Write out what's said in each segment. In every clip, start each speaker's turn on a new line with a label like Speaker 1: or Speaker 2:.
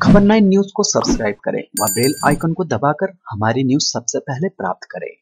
Speaker 1: खबर 9 न्यूज को सब्सक्राइब करें व बेल आइकन को दबाकर हमारी न्यूज सबसे पहले प्राप्त करें।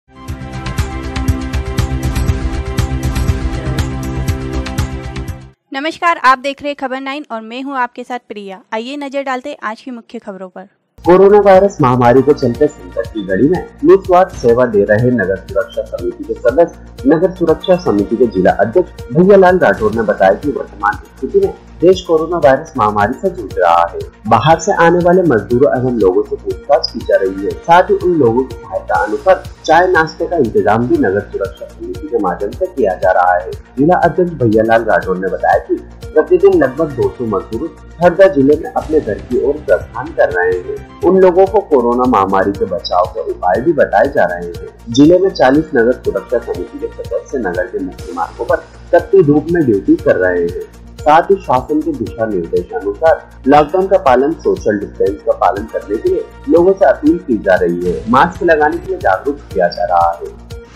Speaker 2: नमस्कार, आप देख रहे हैं खबर 9 और मैं हूं आपके साथ प्रिया। आइए नजर डालते हैं आज की मुख्य खबरों पर।
Speaker 3: कोरोना वायरस महामारी के चलते संकट की घड़ी में निस्वार्थ सेवा दे रहे नगर सुरक्षा समिति के सदस्य नगर सुरक्षा समिति के जिला अध्यक्ष भैयालाल राठौर ने बताया कि वर्तमान स्थिति में देश कोरोना वायरस महामारी से जूझ रहा है। बाहर से आने वाले मजदूरों एवं लोगों से पूछताछ की जा रही है। साथ ही उन लोगों की सहायता अनुसार चाय नाश्ते का इंतजाम भी नगर सुरक्षा समिति के माध्यम से किया जा रहा है। जिला अध्यक्ष भैयालाल राठौर ने बताया कि प्रतिदिन लगभग 200 मजदूर हरदा जिले में अपने घर की ओर प्रस्थान कर रहे हैं। उन लोगों को कोरोना महामारी के बचाव के उपाय भी बताए जा रहे हैं। जिले में 40 नगर सुरक्षा समिति के सदस्य नगर के मुख्य मार्गों पर तपती धूप में ड्यूटी कर रहे हैं। साथ ही शासन के दिशा निर्देशानुसार लॉकडाउन का पालन, सोशल डिस्टेंस का पालन करने के लिए लोगों से अपील की जा रही है। मास्क लगाने के लिए जागरूक किया जा रहा है।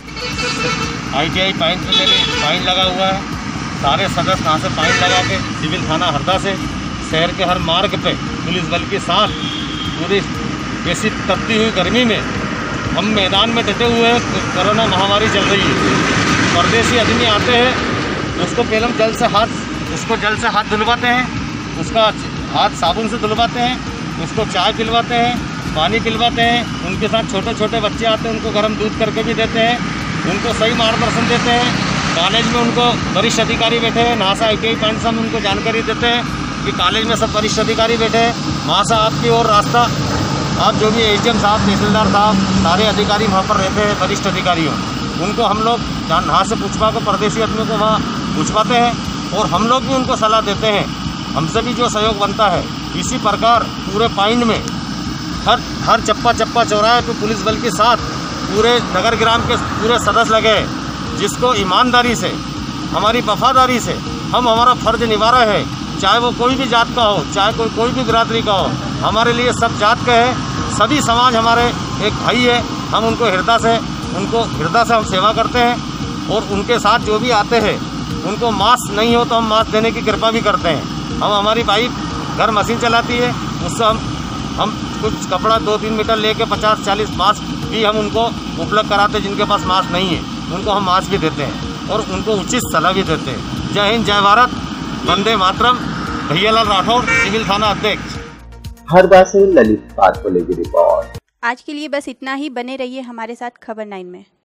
Speaker 4: ITI पाइन पे मेरे फाइन लगा हुआ है। सारे सदस्य यहाँ से फाइन लगा के सिविल थाना हरदा से शहर के हर मार्ग पे पुलिस बल के साथ पूरी ऐसी तपती हुई गर्मी में हम मैदान में डटे हुए हैं। कोरोना महामारी चल रही है। परदेसी आदमी आते हैं, उसको पहले हम जल से हाथ धुलवाते हैं, उसका हाथ साबुन से धुलवाते हैं, उसको चाय पिलवाते हैं, पानी पिलवाते हैं। उनके साथ छोटे छोटे बच्चे आते हैं, उनको गर्म दूध करके भी देते हैं, उनको सही मार्गदर्शन देते हैं। कॉलेज में उनको वरिष्ठ अधिकारी बैठे हैं, वहाँ से ITI पॉइंट से हम उनको जानकारी देते हैं कि कॉलेज में सब वरिष्ठ अधिकारी बैठे हैं। वहाँ से आपकी ओर रास्ता, आप जो भी AGM साहब, तहसीलदार साहब, सारे अधिकारी वहाँ पर रहते हैं, वरिष्ठ अधिकारियों, उनको हम लोग वहाँ से पूछवा कर परदेसी आदमियों को वहाँ पूछवाते हैं और हम लोग भी उनको सलाह देते हैं। हमसे भी जो सहयोग बनता है, इसी प्रकार पूरे पाइन में हर चप्पा चौराहे पे पुलिस बल के साथ पूरे नगर ग्राम के पूरे सदस्य लगे, जिसको ईमानदारी से, हमारी वफादारी से हम हमारा फर्ज निभा रहे हैं। चाहे वो कोई भी जात का हो, चाहे कोई भी बिरादरी का हो, हमारे लिए सब जात का है, सभी समाज हमारे एक भाई है। हम उनको हृदय से हम सेवा करते हैं और उनके साथ जो भी आते हैं उनको मास्क नहीं हो तो हम मास्क देने की कृपा भी करते हैं। हमारी वाइफ घर मशीन चलाती है, उससे हम कुछ कपड़ा 2-3 मीटर लेके 50-40 मास्क भी हम उनको उपलब्ध कराते हैं। जिनके पास मास्क नहीं है उनको हम मास्क भी देते हैं और उनको उचित सलाह भी देते हैं। जय हिंद, जय भारत, वंदे मातरम। भैयालाल राठौर, सिविल थाना अध्यक्ष,
Speaker 3: हरदा से ललित पाटकोले की रिपोर्ट।
Speaker 2: आज के लिए बस इतना ही। बने रहिए हमारे साथ खबर 9 में।